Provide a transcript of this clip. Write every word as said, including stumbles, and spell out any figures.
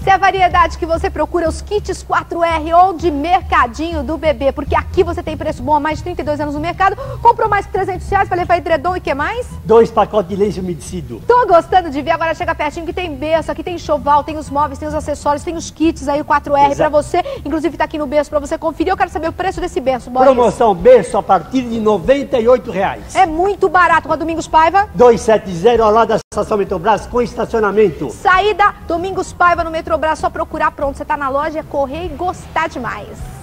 Se é a variedade que você procura, os kits quatro R ou de Mercadinho do Bebê, porque aqui você tem preço bom há mais de trinta e dois anos no mercado, comprou mais de trezentos reais para levar edredom e o que mais? Dois pacotes de lenço umedecido. Tô gostando de ver, agora chega pertinho que tem berço, aqui tem enxoval, tem os móveis, tem os acessórios, tem os kits aí, o quatro R para você, inclusive tá aqui no berço para você conferir. Eu quero saber o preço desse berço, Boris. Promoção berço a partir de noventa e oito reais. É muito barato, com a Domingos Paiva. duzentos e setenta ao lado da estação Metrobras com estacionamento. Saída Domingos Paiva no Metrobras, só procurar, pronto, você tá na loja, correr e gostar demais.